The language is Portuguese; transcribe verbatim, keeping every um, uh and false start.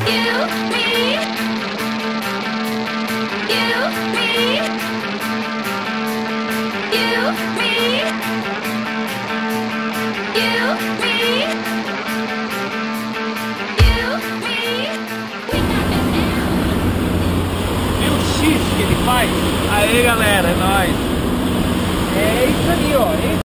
Que ele faz. Aê, galera, é nóis. É isso aí, ó.